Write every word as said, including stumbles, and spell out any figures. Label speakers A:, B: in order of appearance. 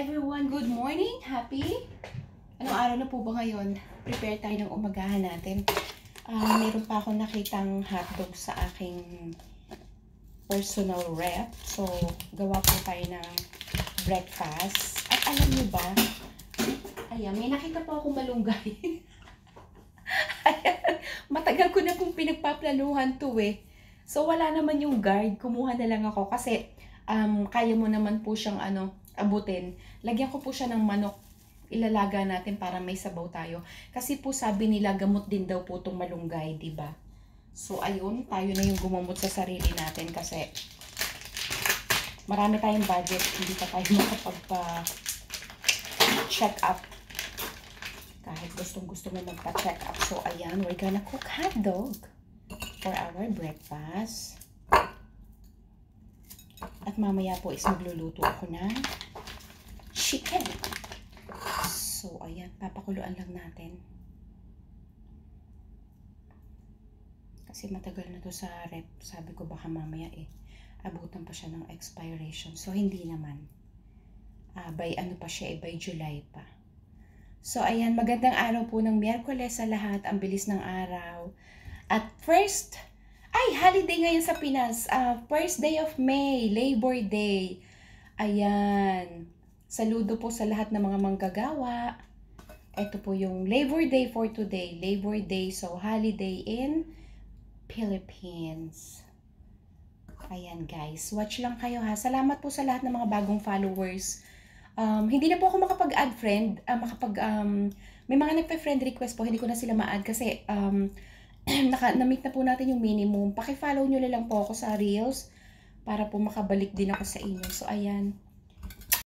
A: everyone! Good morning! Happy? Anong araw na po ba ngayon? Prepare tayo ng umagahan natin. Uh, meron pa akong nakitang hotdog sa aking personal rep. So, gawa po tayo ng breakfast. At alam niyo ba, ayan, may nakita po akong malunggay. Ayan, matagal ko na pong pinagpaplanuhan to eh. So, wala naman yung guard. Kumuha na lang ako kasi um, kaya mo naman po siyang ano, abutin. Lagyan ko po siya ng manok. Ilalaga natin para may sabaw tayo. Kasi po sabi nila gamot din daw po itong malunggay, di ba? So ayun, tayo na yung gumamot sa sarili natin kasi marami tayong budget, hindi pa tayo makapagpa-check up. Kahit gustong gusto mo magpa-check up. So ayan, we're gonna cook hotdog for our breakfast. At mamaya po is magluluto ako ng chicken. So, ayan, papakuluan lang natin. Kasi matagal na to sa rep. Sabi ko baka mamaya eh, abutan pa siya ng expiration. So, hindi naman. Uh, by ano pa siya eh, by July pa. So, ayan, magandang araw po ng Miyerkules sa lahat. Ang bilis ng araw. At first, ay, holiday ngayon sa Pinas. Uh, first day of May, Labor Day. Ayan. Saludo po sa lahat ng mga manggagawa. Ito po yung Labor Day for today. Labor Day, so holiday in Philippines. Ayan guys, watch lang kayo ha. Salamat po sa lahat ng mga bagong followers. Um, hindi na po ako makapag-add friend. Uh, makapag, um, may mga nagpa-friend request po, hindi ko na sila ma-add kasi um, na-meet na po natin yung minimum. Paki-follow nyo na lang po ako sa Reels para po makabalik din ako sa inyo. So ayan.